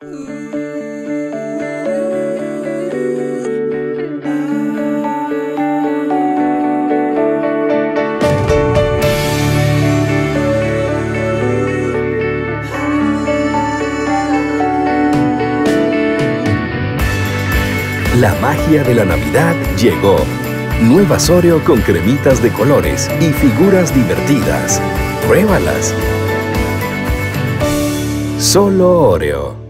La magia de la Navidad llegó. Nuevas Oreo con cremitas de colores y figuras divertidas. ¡Pruébalas! Solo Oreo.